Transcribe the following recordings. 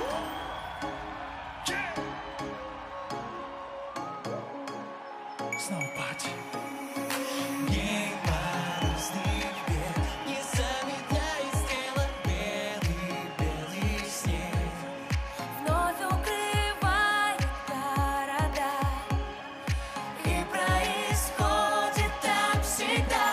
Снова пати. Небо раздвигает, не замедляй, сделай белый-белый снег. Вновь укрывает города, и происходит так всегда.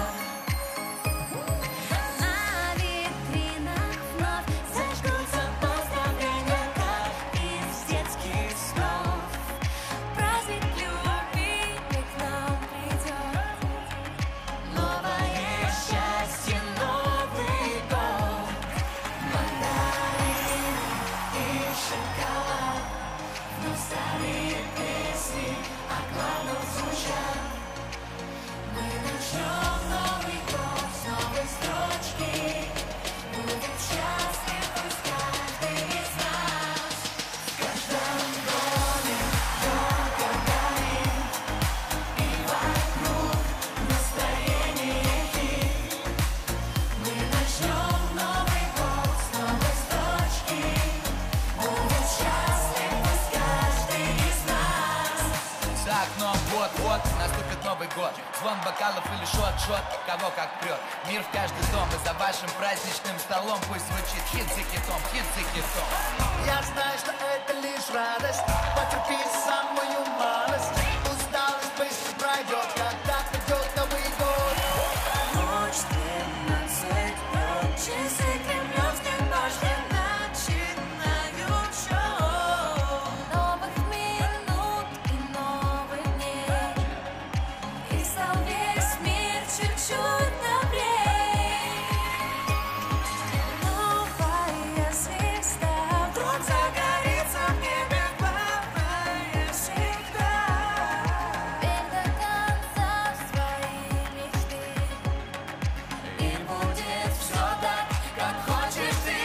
На витринах вновь зажгутся поздравления, как из детских снов. Праздник любви к нам придет, новое счастье, Новый год. Мандарин и шоколад, но старые песни о главном звучат. Мы начнем Новый год с новой строчки, будет счастлив пусть каждый из нас. В каждом доме ярко горит, и вокруг настроение хит. Мы начнем Новый год с новой строчки, будет счастлив пусть каждый из нас. За окном вот-вот наступит Новый год. Звон бокалов или шот-шот, кого как прет. Мир в каждый дом, и за вашим праздничным столом пусть звучит хит за хитом, хит за хитом. Я знаю, что это лишь радость. Потерпи самую малость. Усталость быстро пройдет, когда придет Новый год. Ночь 12 бьет, часы кремлевских башен начинают шоу. Новых минут и новых дней, и стал весь мир чуть-чуть добрей. Новая звезда вдруг загорится в небе, главное всегда. Верь до конца в свои мечты, и будет все так, как хочешь ты.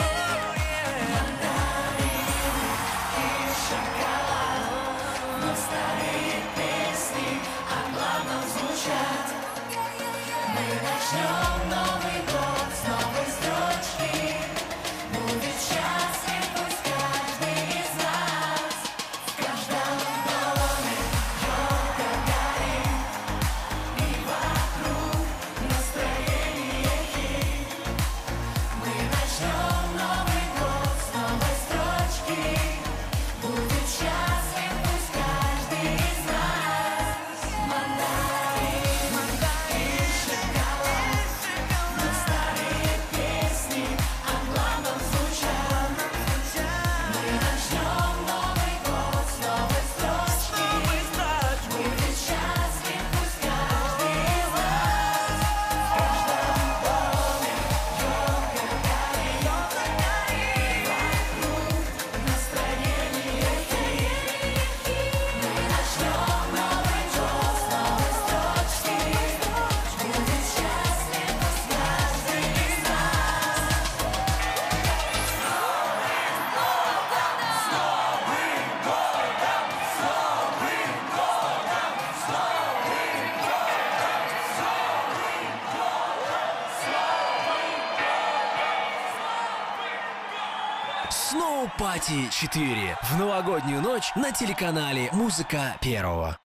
Мандарин и шоколад, но старые песни о главном звучат. Мы начнем Новый год с новой строчки, будет счастлив пусть каждый из нас. В каждом доме ярко горит, и вокруг настроение хит. Мы начнем Новый год с новой строчки, будет счастлив пусть каждый из нас. Мандарин и шоколад, но старые песни о главном звучат. Мы начнем Новый год с новой строчки, будет счастлив пусть каждый из нас. В каждом доме ярко горит, и вокруг настроение хит. Мы начнем Новый год с новой строчки, будет счастлив пусть каждый из нас. Snow Party 4 в новогоднюю ночь на телеканале Музыка Первого.